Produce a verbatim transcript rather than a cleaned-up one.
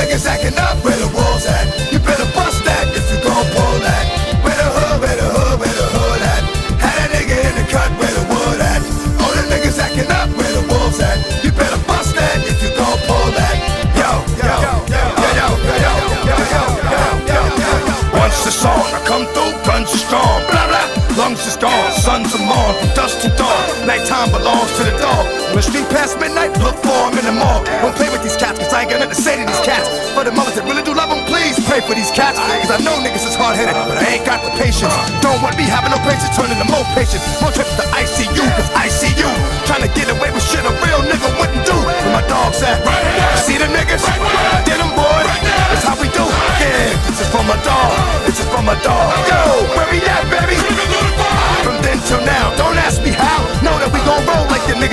niggas acting up, where the wolves at? You better bust that if you gon' pull that. Where the hood, where the hood, where the hood at? Had a nigga in the cut, where the wood at? All the niggas acting up, where the wolves at? You better bust that if you gon' pull that. Yo, yo, yo, yo, yo, yo, yo, yo, yo, yo, yo, yo. Once the song, I come through, guns are strong, blah blah. Lungs is gone, sons are born, from dusk to dawn. Nighttime belongs to the dog. When the street past midnight, look for him in the mall. Don't play with these cats, cause I ain't got nothing to say to these cats. For the mothers that really do love them, please pray for these cats. Cause I know niggas is hard-headed, but I ain't got the patience. Don't want me having no patience, turning to more patience. More trips to I C U, cause I see you.